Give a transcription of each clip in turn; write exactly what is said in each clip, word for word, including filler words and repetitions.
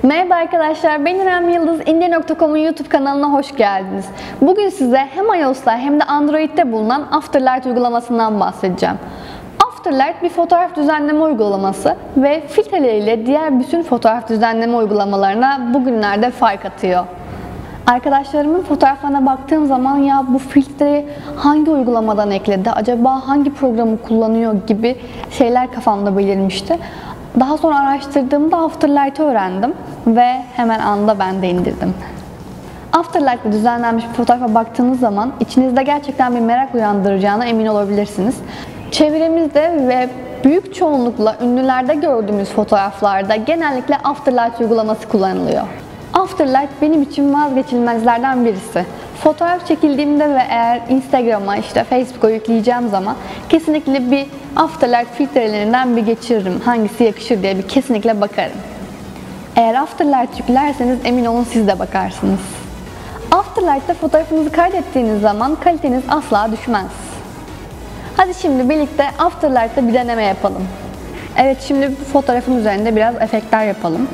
Merhaba arkadaşlar, ben İrem Yıldız. indir nokta com'un YouTube kanalına hoş geldiniz. Bugün size hem iOS'ta hem de Android'de bulunan Afterlight uygulamasından bahsedeceğim. Afterlight bir fotoğraf düzenleme uygulaması ve filtreleriyle diğer bütün fotoğraf düzenleme uygulamalarına bugünlerde fark atıyor. Arkadaşlarımın fotoğraflarına baktığım zaman ya bu filtreyi hangi uygulamadan ekledi, acaba hangi programı kullanıyor gibi şeyler kafamda belirmişti. Daha sonra araştırdığımda Afterlight'ı öğrendim ve hemen anında ben de indirdim. Afterlight'la düzenlenmiş bir fotoğrafa baktığınız zaman içinizde gerçekten bir merak uyandıracağına emin olabilirsiniz. Çevremizde ve büyük çoğunlukla ünlülerde gördüğümüz fotoğraflarda genellikle Afterlight uygulaması kullanılıyor. Afterlight benim için vazgeçilmezlerden birisi. Fotoğraf çekildiğimde ve eğer Instagram'a, işte Facebook'a yükleyeceğim zaman kesinlikle bir Afterlight filtrelerinden bir geçiririm. Hangisi yakışır diye bir kesinlikle bakarım. Eğer Afterlight yüklerseniz emin olun siz de bakarsınız. Afterlight'ta fotoğrafınızı kaydettiğiniz zaman kaliteniz asla düşmez. Hadi şimdi birlikte Afterlight'ta bir deneme yapalım. Evet, şimdi bu fotoğrafın üzerinde biraz efektler yapalım.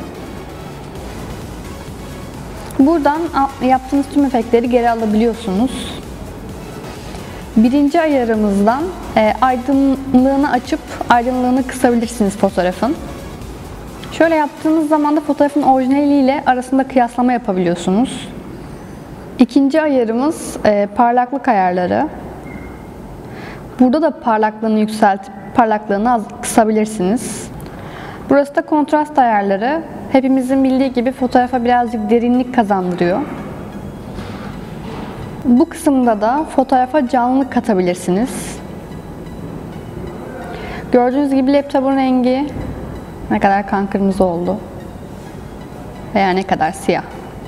Buradan yaptığınız tüm efektleri geri alabiliyorsunuz. Birinci ayarımızdan e, aydınlığını açıp aydınlığını kısabilirsiniz fotoğrafın. Şöyle yaptığınız zaman da fotoğrafın orijinaliyle arasında kıyaslama yapabiliyorsunuz. İkinci ayarımız e, parlaklık ayarları. Burada da parlaklığını yükseltip parlaklığını az kısabilirsiniz. Burası da kontrast ayarları. Hepimizin bildiği gibi fotoğrafa birazcık derinlik kazandırıyor. Bu kısımda da fotoğrafa canlılık katabilirsiniz. Gördüğünüz gibi laptopun rengi ne kadar kan kırmızı oldu veya ne kadar siyah.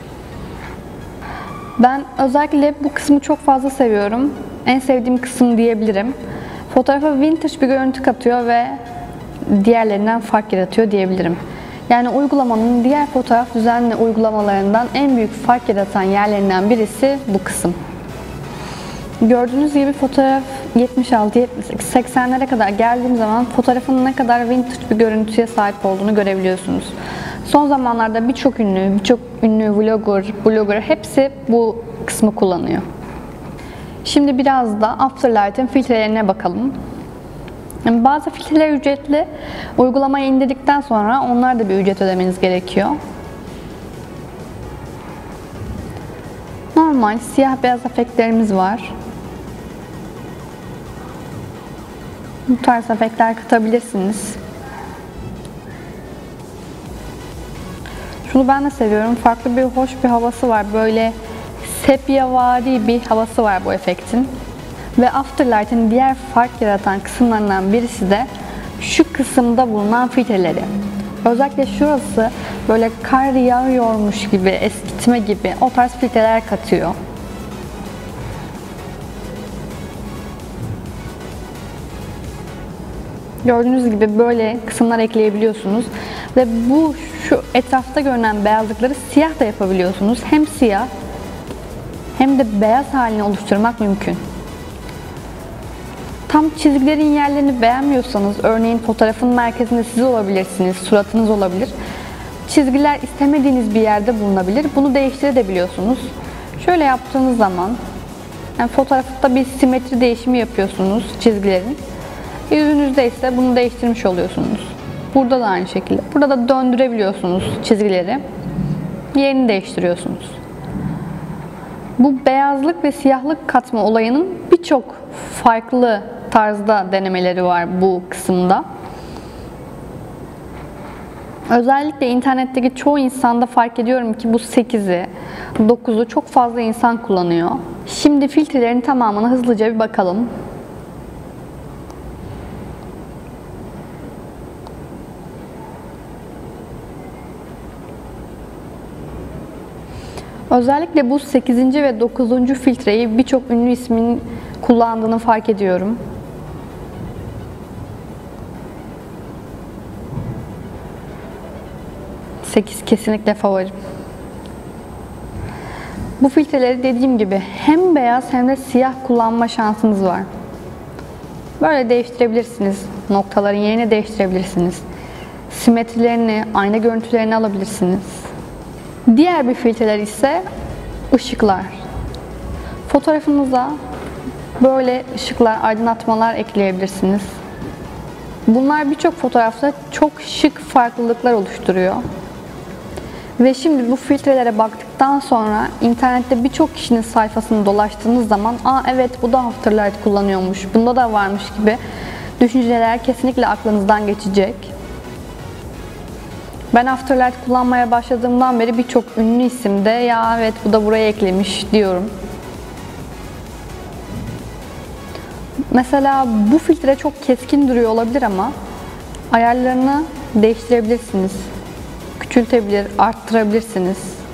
Ben özellikle bu kısmı çok fazla seviyorum. En sevdiğim kısım diyebilirim. Fotoğrafa vintage bir görüntü katıyor ve diğerlerinden fark yaratıyor diyebilirim. Yani uygulamanın diğer fotoğraf düzenli uygulamalarından en büyük fark yaratan yerlerinden birisi bu kısım. Gördüğünüz gibi fotoğraf yetmiş altı yetmiş sekiz seksenlere kadar geldiğim zaman fotoğrafın ne kadar vintage bir görüntüye sahip olduğunu görebiliyorsunuz. Son zamanlarda birçok ünlü, birçok ünlü vlogger, blogger hepsi bu kısmı kullanıyor. Şimdi biraz da Afterlight'ın filtrelerine bakalım. Yani bazı filtreler ücretli. Uygulamayı indirdikten sonra onlar da bir ücret ödemeniz gerekiyor. Normal siyah beyaz efektlerimiz var. Bu tarz efektler katabilirsiniz. Şunu ben de seviyorum. Farklı bir hoş bir havası var. Böyle sepyavari bir havası var bu efektin. Ve Afterlight'ın diğer fark yaratan kısımlarından birisi de şu kısımda bulunan filtreleri. Özellikle şurası böyle kar yağıyormuş gibi, eskitme gibi o tarz filtreler katıyor. Gördüğünüz gibi böyle kısımlar ekleyebiliyorsunuz. Ve bu şu etrafta görünen beyazlıkları siyah da yapabiliyorsunuz. Hem siyah hem de beyaz halini oluşturmak mümkün. Tam çizgilerin yerlerini beğenmiyorsanız, örneğin fotoğrafın merkezinde siz olabilirsiniz, suratınız olabilir. Çizgiler istemediğiniz bir yerde bulunabilir. Bunu değiştirebiliyorsunuz. Şöyle yaptığınız zaman, yani fotoğrafta bir simetri değişimi yapıyorsunuz çizgilerin. Yüzünüzde ise bunu değiştirmiş oluyorsunuz. Burada da aynı şekilde. Burada da döndürebiliyorsunuz çizgileri. Yerini değiştiriyorsunuz. Bu beyazlık ve siyahlık katma olayının birçok farklı tarzda denemeleri var bu kısımda. Özellikle internetteki çoğu insanda fark ediyorum ki bu sekizi, dokuzu çok fazla insan kullanıyor. Şimdi filtrelerin tamamına hızlıca bir bakalım. Özellikle bu sekizinci ve dokuzuncu filtreyi birçok ünlü ismin kullandığını fark ediyorum. sekiz kesinlikle favorim. Bu filtreleri dediğim gibi hem beyaz hem de siyah kullanma şansınız var. Böyle değiştirebilirsiniz. Noktaların yerini değiştirebilirsiniz. Simetrilerini, ayna görüntülerini alabilirsiniz. Diğer bir filtreler ise ışıklar. Fotoğrafınıza böyle ışıklar, aydınlatmalar ekleyebilirsiniz. Bunlar birçok fotoğrafta çok şık farklılıklar oluşturuyor. Ve şimdi bu filtrelere baktıktan sonra internette birçok kişinin sayfasını dolaştığınız zaman "Aa evet, bu da Afterlight kullanıyormuş, bunda da varmış" gibi düşünceler kesinlikle aklınızdan geçecek. Ben Afterlight kullanmaya başladığımdan beri birçok ünlü isim de "Ya evet, bu da buraya eklemiş" diyorum. Mesela bu filtre çok keskin duruyor olabilir ama ayarlarını değiştirebilirsiniz. Küçültebilir, arttırabilirsiniz.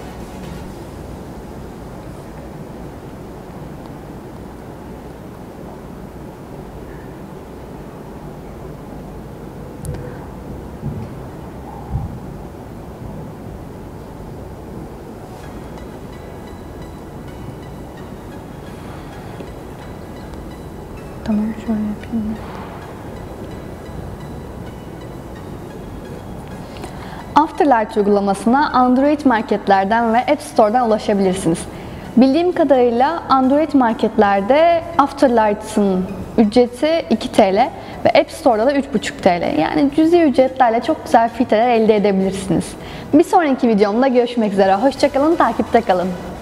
Tamam, şöyle yapayım. Afterlight uygulamasına Android marketlerden ve App Store'dan ulaşabilirsiniz. Bildiğim kadarıyla Android marketlerde Afterlight'ın ücreti iki TL ve App Store'da da üç buçuk TL. Yani cüzi ücretlerle çok güzel filtreler elde edebilirsiniz. Bir sonraki videomda görüşmek üzere. Hoşça kalın, takipte kalın.